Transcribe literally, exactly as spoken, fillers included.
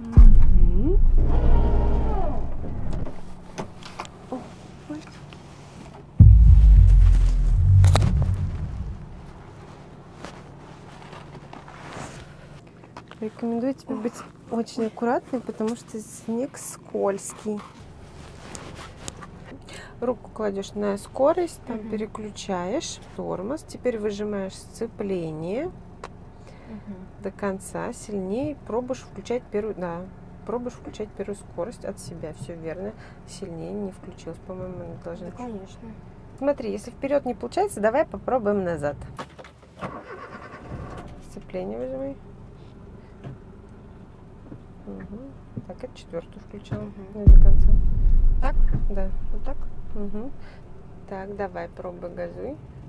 Угу. Рекомендую тебе быть очень аккуратной, потому что снег скользкий. Руку кладешь на скорость, там угу. переключаешь тормоз, теперь выжимаешь сцепление угу. до конца, сильнее, пробуешь включать первую, да, пробуешь включать первую скорость от себя, все верно, сильнее не включилась, по-моему, она должна. Да, конечно. Смотри, если вперед не получается, давай попробуем назад. Сцепление выжимай. Угу. Так, это четвертую включила угу. не до конца. Так? Да. Вот так? Угу. Так, давай, пробуй, газуй.